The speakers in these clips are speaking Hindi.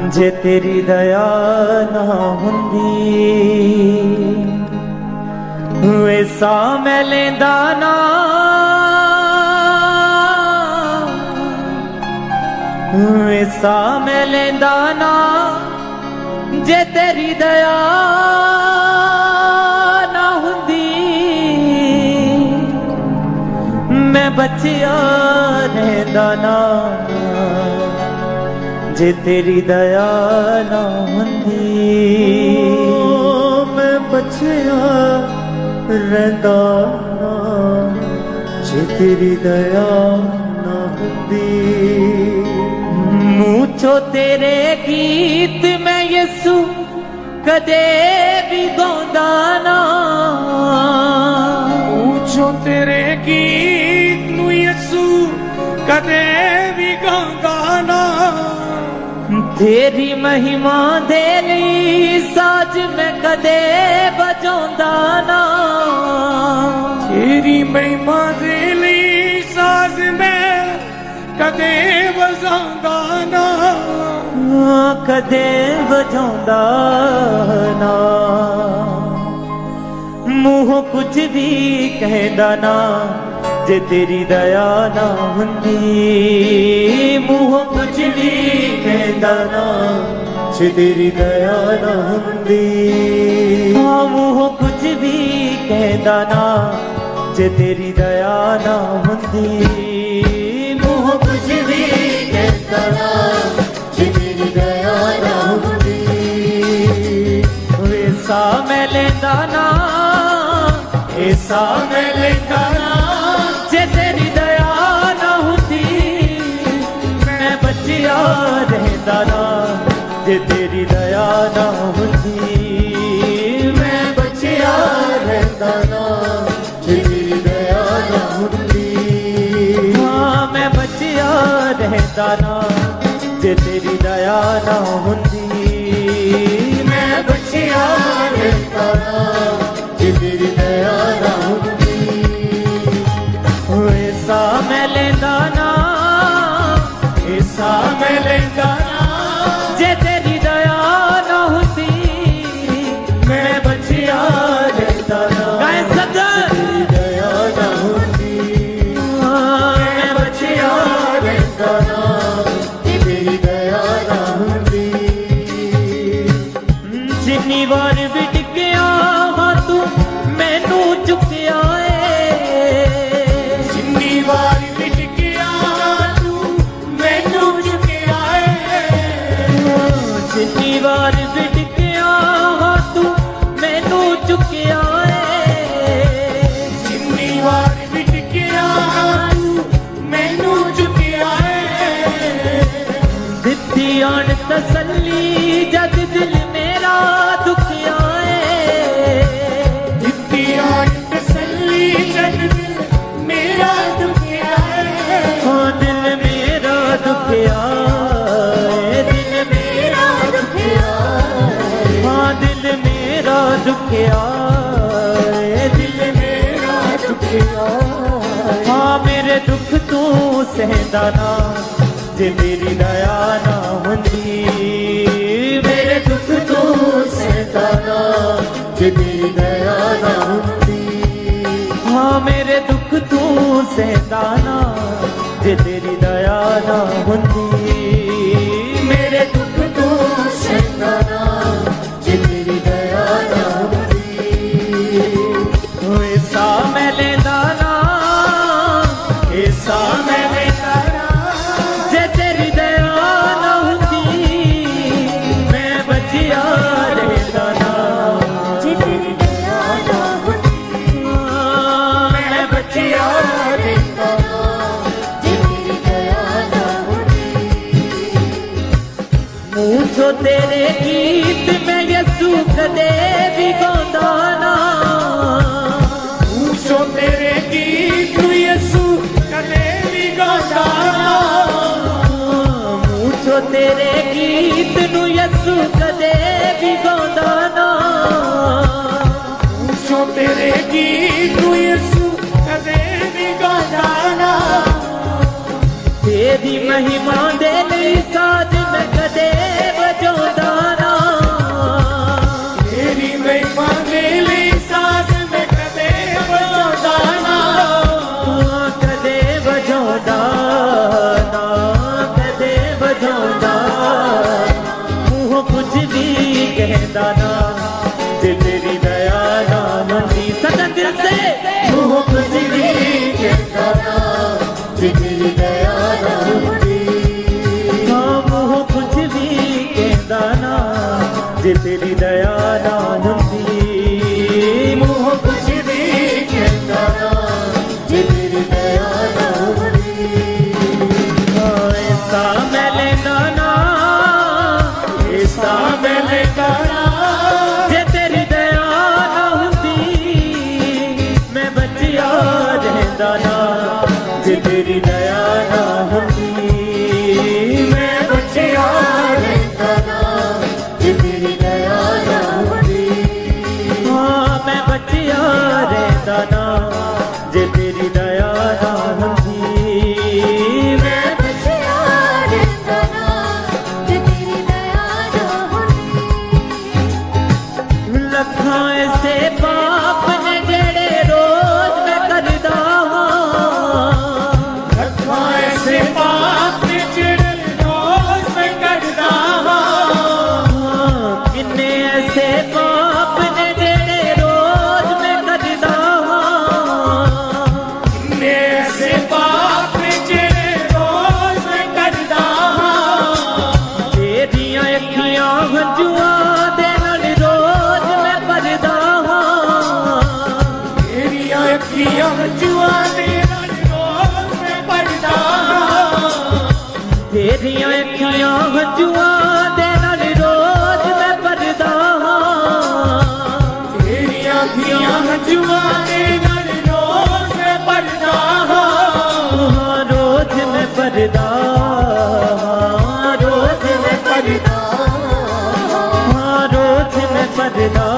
जे तेरी दया ना हुंदी वैसा मैं लेंदा ना, वैसा मैं लेंदा ना जे तेरी दया ना हुंदी। मैं बचिया रहंदा ना जे तेरी दया ना हुंदी। मैं बचिया रहंदा ना जे तेरी दया ना हुंदी। मूंचो तेरे गीत मैं यसु कदे भी गांदा ना, मूंचो तेरे गीत नू यसु कदे भी गांदा ना। तेरी महिमा दे लई साज मैं कदे बजांदा ना, तेरी महिमा दे लई साज मैं कदे बजांदा ना, कदे बजांदा ना। मुंह कुछ भी कहंदा ना जे तेरी दया ना हुंदी। मुंह कुछ भी कहंदा ना जे तेरी दया ना हुंदी। मुंह कुछ भी कहंदा ना जे तेरी दया ना हुंदी। मुंह कुछ भी कहंदा ना जे तेरी दया ना हुंदी। वैसा मैं लेंदा ना, ऐसा मैं लेंदा ना जे तेरी दया ना हुंदी। मैं बचिया रहंदा ना जे तेरी दया ना हुंदी। मैं बचिया रहंदा ना जे तेरी दया ना हुंदी। हाँ मैं बचिया रहंदा ना जे तेरी दया ना हुंदी। मैं बचिया रहंदा ना जे तेरी दया ना हुंदी। ऐसा मैं लेंदा ना, ऐसा मैं लेंदा ना जे तेरी दया ना हुंदी। मैं बचिया रहंदा ना गाय सदर तेरी दया ना हुंदी। मैं बचिया रहंदा ना जे तेरी दया ना हुंदी। जिन्नी वार भी डिग्गिया हाँ तू मैनू चुकिया जिन्नी बार बिटकिया हाँ तू मैनू चुकिया है। जिन्नी बार बिटकिया तू मैनू चुकिया है। दित्ती आन तसल्ली जद दिल मेरा दुखिया है। दित्ती आन तसल्ली जद दिल मेरा दुखिया है। हाँ दिल मेरा दुखिया दुखिया, दिल मेरा दुखिया। हाँ मेरे दुख तू सहंदा ना जे तेरी दया ना हुंदी। मेरे दुख तू सहंदा ना जे तेरी दया ना हुंदी। हाँ मेरे दुख तू सहंदा ना जे तेरी दया ना हुंदी। मेरे दुख तू सहंदा ना जे तेरी दया ना हुंदी। ऐसा मैं लेंदा ना, ऐसा मैं लेंदा ना जे तेरी दया ना हुंदी। मैं बचिया रहंदा ना जे तेरी दया ना हुंदी। मैं बचिया रहंदा ना जे तेरी दया ना हुंदी। मूंचो तेरे गीत मैं यसु कदे भी गांदा ना। मूंचो तेरे गीत नू यसु कदे भी गांदा ना। मूंचो तेरे गीत नू यसु कदे भी गांदा ना। मूंचो तेरे गीत नू यसु कदे भी गांदा ना। तेरी महिमा दे लई साज मैं कदे बजा सहदा ना जे तेरी दया ना हुंदी मुँह कुछ भी कहता ना जे तेरी दया ना हुंदी ऐसा मैं लेना ना ऐसा मैं लेना ना जे तेरी दया ना हुंदी मैं बचिया रहंदा ना जे तेरी दया ना हुंदी मैं बचिया रहंदा ना जे तेरी दया ना हुंदी हाँ मैं बचिया रहंदा ना जे तेरी दया ना हुंदी मैं बचिया रहंदा ना जे तेरी दया ना हुंदी लखां ऐसे पाप ने जेड़े रोज मैं करदा तेरियां अखियां हंजुआं दे नाल रोज मैं भरदा तेरियां अखियां हंजुआं दे नाल रोज मैं भरदा रोज मैं भरदा रोज मैं भरदा रोज मैं भरदा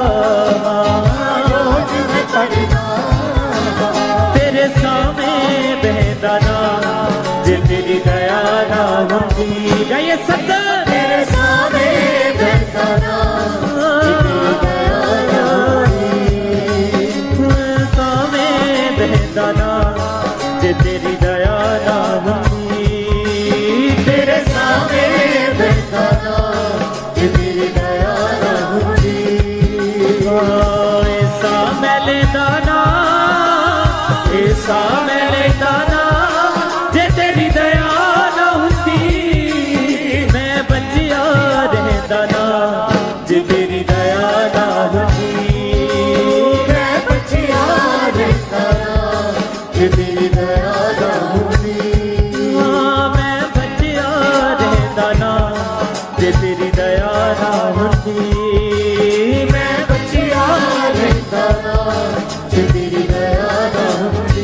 रोज मैं भरदा तेरे सामने बहदा ना जे तेरी दया ना हुंदी गाइए सब तेरे सामने बहदा ना जे तेरी दया ना हुंदी सामने बहदा ना जे तेरी दया ना हुंदी तेरे सामने बहदा ना जे तेरी दया ना हुंदी ऐसा मैं लेदा ना ऐसा मैं लेदा ना जे तेरी दया ना हुंदी मैं बचिया रहंदा ना जे तेरी दया ना हुंदी मैं बचिया रहंदा ना जे तेरी दया ना हुंदी हाँ मैं बचिया रहंदा ना जे तेरी दया ना हुंदी मैं बचिया रहंदा ना जे तेरी दया ना हुंदी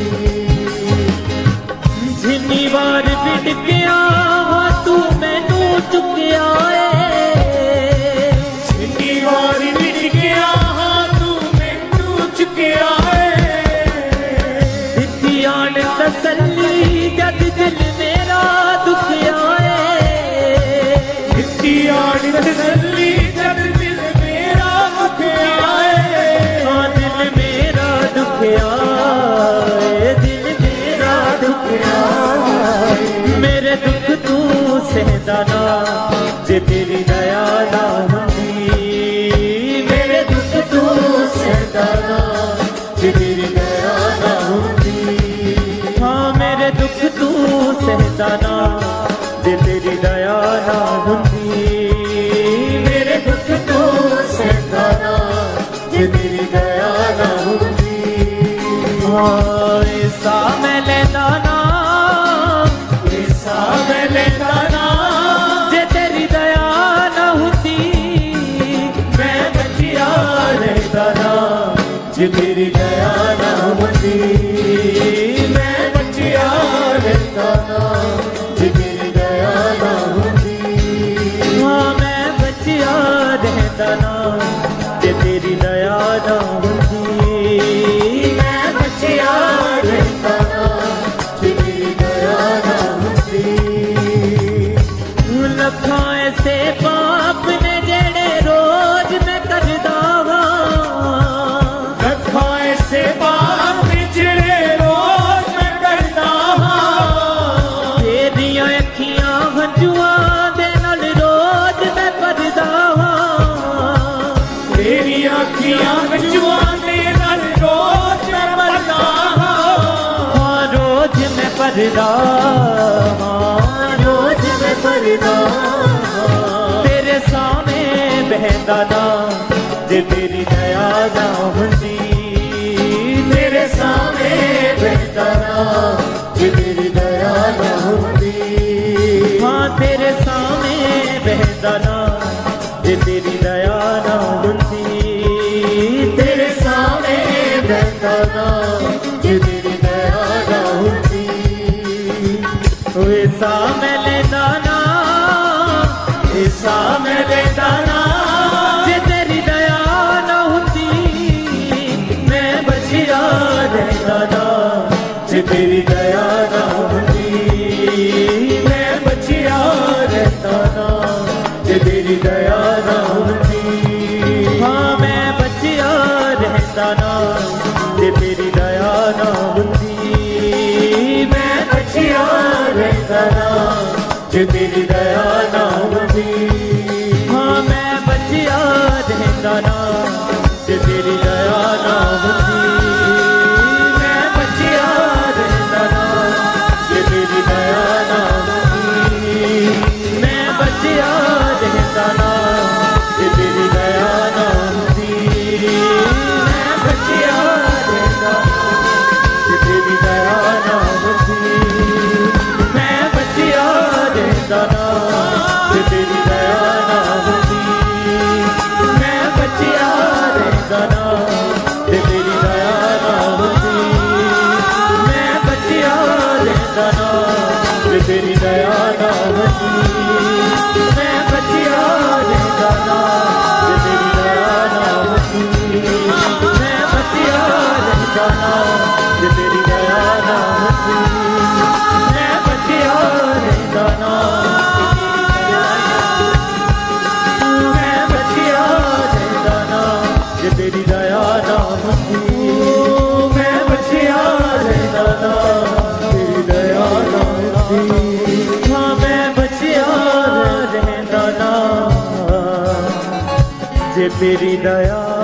जिन्नी बार बिड़किया हाँ तू मैनू चुकिया जिन्नी बार बिड़किया हाँ तू मैनू चुकिया दित्ती आन तसल्ली जद दिल मेरा दुखिया दित्ती आन तसल्ली जद दिल मेरा दुखिया हाँ दिल मेरा दुखिया दिल मेरा दुखिया मेरे दुख तू सहदा ना जे तेरी दया ना हुंदी मेरे दुख तू सहदा ना जे तेरी दया ना हुंदी हाँ मेरे दुख तू सहदा ना जे तेरी दया ना हुंदी मेरे दुख तू सहदा ना जे तेरी दया ना हुंदी हाँ ऐसा मैं लेदा ना ऐसा मैं लेदा ना जे तेरी दया ना हुंदी मैं बचिया रहंदा ना जे तेरी दया ना हुंदी मैं बचिया रहंदा ना जे तेरी दया ना हुंदी हाँ मैं बचिया रहंदा ना जे तेरी दया ना हुंदी मैं बचिया रहंदा ना जे तेरी दया ना हुंदी लखां ऐसे पाप ने जेड़े रोज मैं करदा लखां ऐसे पाप ने जेड़े रोज मैं करदा तेरियां अखियां हंजुआं दे नाल रोज मैं भरदा तेरियां अखियां हंजुआं दे नाल रोज मैं भरदा रोज मैं भरदा रोज मैं भरदा तेरे रहंदा ना जे तेरी दया ना हुंदी तेरे सामने रहंदा ना जे तेरी दया ना हुंदी हाँ तेरे सामने रहंदा ना जे तेरी दया ना हुंदी तेरे सामने रहंदा ना जे तेरी दया ना हुंदी ऐसा मैं लेंदा ना ऐसा मैं लेंदा ना जे तेरी दया ना हुंदी मैं बचिया रहंदा ना जे तेरी दया ना हुंदी मैं बचिया रहंदा ना जे तेरी दया ना हुंदी हाँ मैं बचिया रहंदा ना जे तेरी दया ना हुंदी मैं बचिया रहंदा ना जे तेरी दया ना हुंदी हाँ मैं बचिया रहंदा ना जे तेरी दया ना हुंदी मैं बचिया रहंदा ना जे तेरी दया ना हुंदी मैं बचिया रहंदा ना जे तेरी दया ना हुंदी मैं बचिया रहंदा जे तेरी दया ना हुंदी मैं बचिया रहंदा ना जे तेरी दया ना हुंदी मैं बचिया रहंदा ना जे तेरी दया ना हुंदी मैं बचिया रहंदा ना जे तेरी दया ना हुंदी मैं बचिया रहंदा ना जे तेरी दया ना हुंदी मैं बचिया रहंदा ना जे तेरी दया ना हुंदी मैं बचिया रहंदा ना मैं बचिया रहंदा ना जे तेरी दया ना हुंदी मैं बचिया रहंदा ना तेरी दया ना हुंदी हाँ मैं बचिया रहंदा ना जे तेरी दया